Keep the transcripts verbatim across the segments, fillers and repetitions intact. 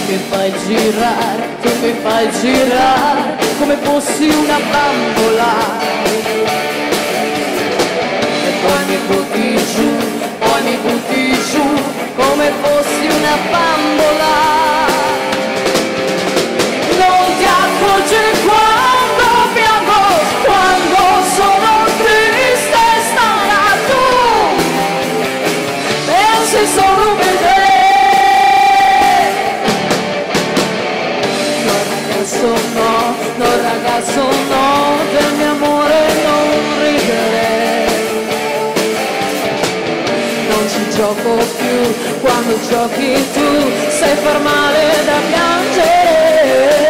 mi fai girare, tu mi fai girare come fossi una bambola. E poi mi butti giù, poi mi butti giù come fossi una bambola. Non ti accorgi quando piango, quando sono triste e stanca tu. Pensi solo per te. No, no ragazzo no, del mio amore non ridere. Non ci gioco più, quando giochi tu sai far male da piangere.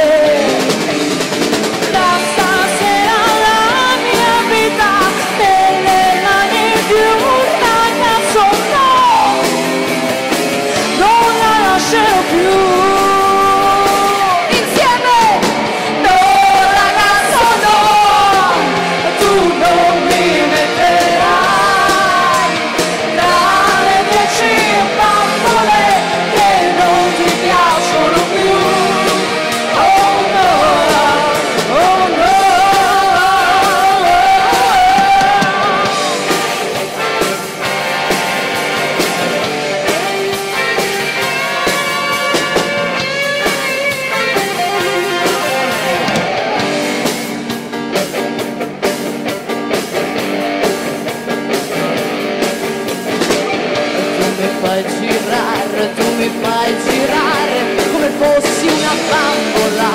Da stasera la mia vita nelle mani di un ragazzo no, non la lascerò più. Tu mi fai girare come fossi una bambola.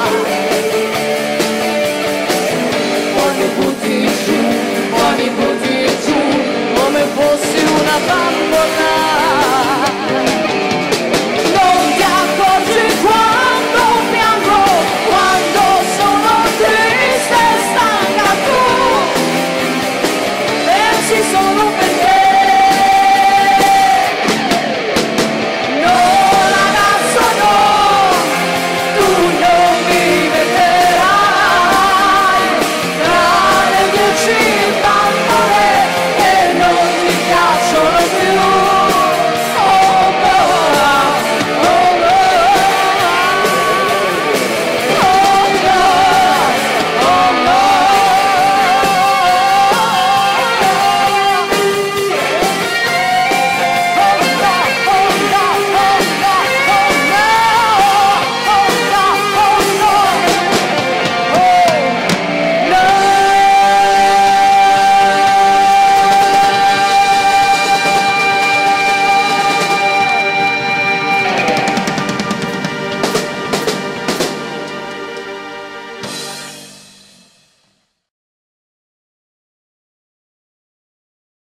Poi mi butti giù, poi mi butti giù come fossi una bambola.